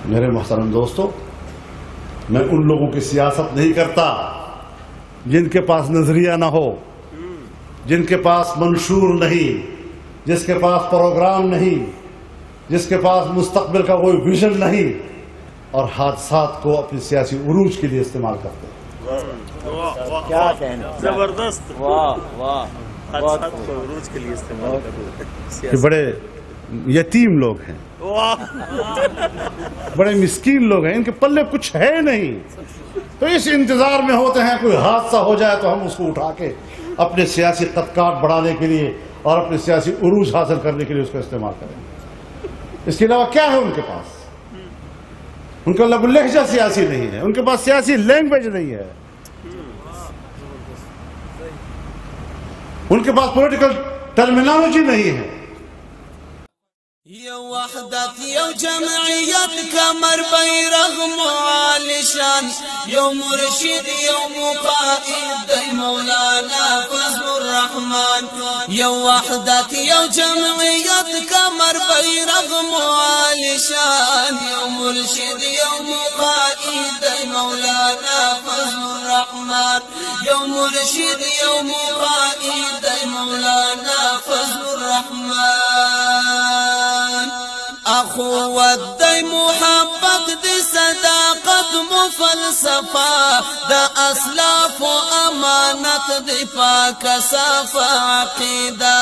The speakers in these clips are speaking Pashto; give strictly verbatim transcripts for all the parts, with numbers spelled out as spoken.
मेरे मोहतरम दोस्तों, मैं उन लोगों की सियासत नहीं करता जिनके पास नजरिया ना हो, जिनके पास मंशूर नहीं, जिसके पास प्रोग्राम नहीं, जिसके पास मुस्तकबिल का कोई विजन नहीं और हादसात को अपनी सियासी उरूज के लिए इस्तेमाल करते हैं। क्या कहना, जबरदस्त, वाह वाह, हादसात को उरूज के लिए इस्तेमाल करते हैं। ये बड़े यतीम लोग हैं, बड़े मिस्कीन लोग हैं, इनके पल्ले कुछ है नहीं, तो इस इंतजार में होते हैं कोई हादसा हो जाए तो हम उसको उठा के अपने सियासी तबकात बढ़ाने के लिए और अपने सियासी उरूज हासिल करने के लिए उसको इस्तेमाल करेंगे। इसके अलावा क्या है उनके पास? उनका लब लहजा सियासी नहीं है, उनके पास सियासी लैंग्वेज नहीं है, उनके पास पॉलिटिकल टर्मिनोलॉजी नहीं है। يا وحدة يا جمعية كمر بيرغ معالشان، يا مرشد يا مقائد مولانا فضل الرحمن. يا وحدة يا جمعية كمر بيرغ معالشان، يا مرشد يا مقائد مولانا فضل الرحمن. يا مرشد يا مقائد مولانا فضل الرحمن. اخوت دی محبت دی صداقت مو فلسفہ دا اسلاف و امانت دی پاک صفا عقیدہ.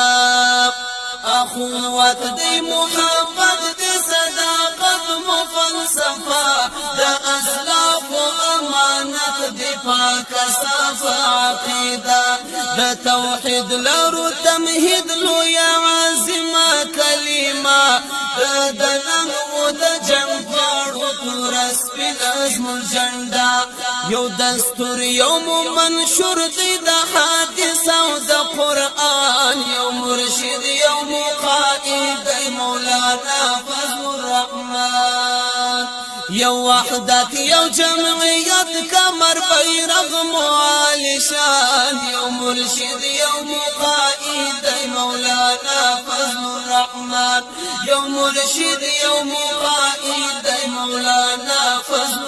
اخوت دی محبت دی صداقت مو فلسفہ دا اسلاف و امانت دی پاک صفا عقیدہ. دا توحید لرو تمہید لو یا عظمہ کلمہ، د نن و د جنگ پاړو تورس په نظم الجنډا. یو دستور یو منشور دی د حدیث او د قرآن، یو مرشد یو مقائد مولانا فضل الرحمن. یو وحدت یو جمعیت کمر بیرغ معالشان، یو مرشد یو مقائد مولانا فضل الرحمن. یو مرشد یو مقائد مولانا فضل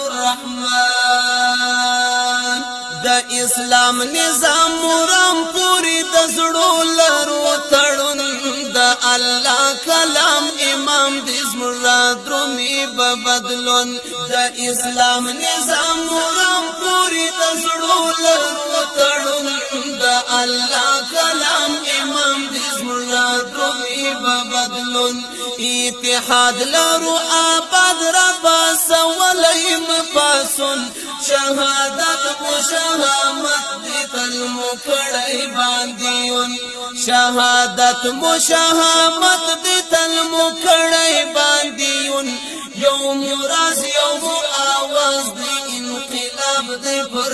الرحمن. د اسلام نظام مرام پوری د زړو لرو تړون، د الله کلام امام د زمرا درومي به بدلون. د اسلام نظام مرام پوری د زړو لرو تړون، د الله کلام امام د زمرا درومي به بدلون. اتحاد لرو آباد ربا سولیم پاسون، شهادت مشاهمت دی تل مکڑی باندیون. شهادت مشاهمت دی تل مکڑی باندیون. یوم راز یوم آواز دی انقلاب دی پر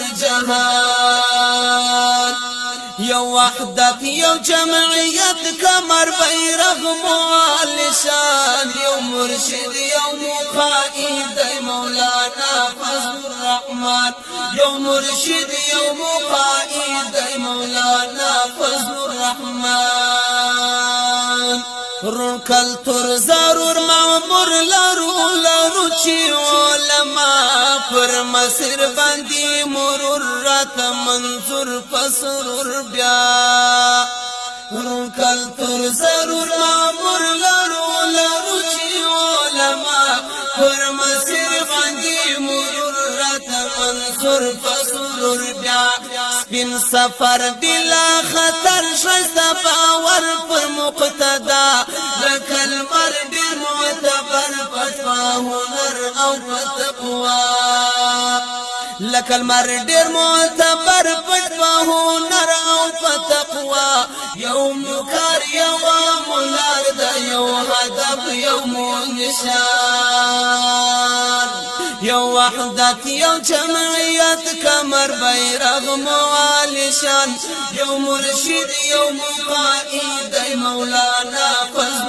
جهان. یو وحدت یو جمعیت کمر بیرغ معالشان، یو مرشد یو مقائد مولانا فضل الرحمن. یو مرشد یو مقائد مولانا فضل الرحمن. رون کلتور ضرور معمور لرو لرو چی علماء پر مسیر بندی مرور رات منظور پسرور بیا. رون کلتور ضرور معمور لرو لرو چی علماء پر مسیر بندی مرور رات منظور پسرور بیا. سپین سفر بلا خطر شایسته باور پر مقتدا، لکل مر ډیر معتبر پټوا هنر او تقوا. لکل مر ډیر معتبر پټوا هنر او تقوا. یوم کار یو مولار د یو هدف یو نشان. یو وحدت یو جمعیت کمر بیرغ معالشان، یو مرشد یو مقائد مولانا فضل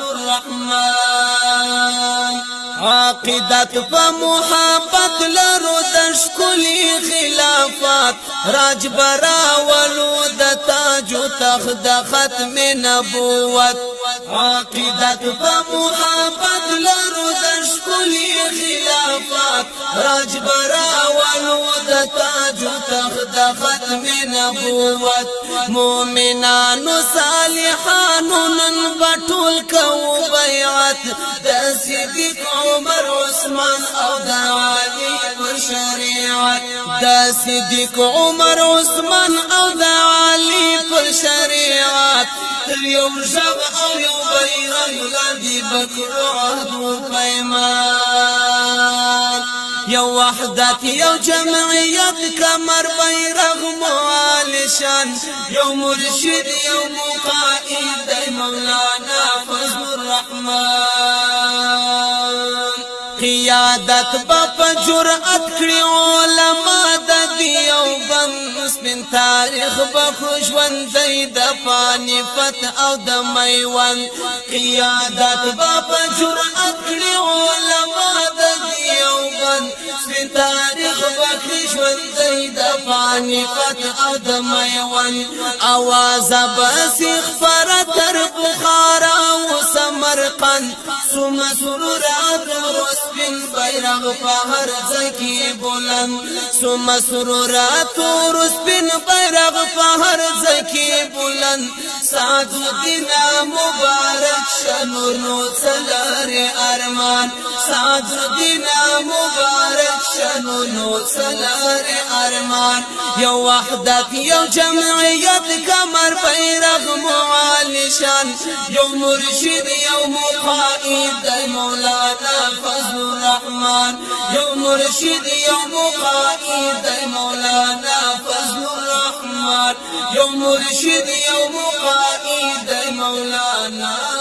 الرحمن. عقیدت په محبت لرو د ښکلي خلافات، راج براولو د تاج و تخت د ختم نبوت. عقیدت په محبت لرو د ښکلي خلافات، راجبرا ولود تاج تخت ختم نبوت مؤمنانو صالحانو نن بطول کو بیعت د صدیق عمر عثمان او د علی پر شریعت د صدیق عمر عثمان او د علی پر شریعت یو شب او یو بیرغ لاندې بکړو عهد و پیمان یو وحدت یو جمعیت کمر بیرغ معالشان یو مرشد یو مقائد مولانا فضل الرحمن قیادت باپ جرأت کړي علما د دیوبند سپین تاریخ بخوش وندی د پانیپت او د میوند قیادت باپ جرأت کړي علما د دیوبند سپین تاریخ بخوش وندی د پانیپت او د میوند आवाज بسیخ پر تر بخارا او سمرقند سم سرورات رسبن بیرغ پهر زکی بلند سم سرورات رسبن بیرغ پهر زکی بلند سعد الدین مبارک شنور نو سلار ارمان سعد الدین مبارک شنور نو سلار ارمان یو وحدت یو جمعیت کمر بیرغ معالشان یو مرشد یو مقائد مولانا فضل الرحمن یو مرشد یو مقائد مولانا فضل الرحمن یو مرشد یو مقائد مولانا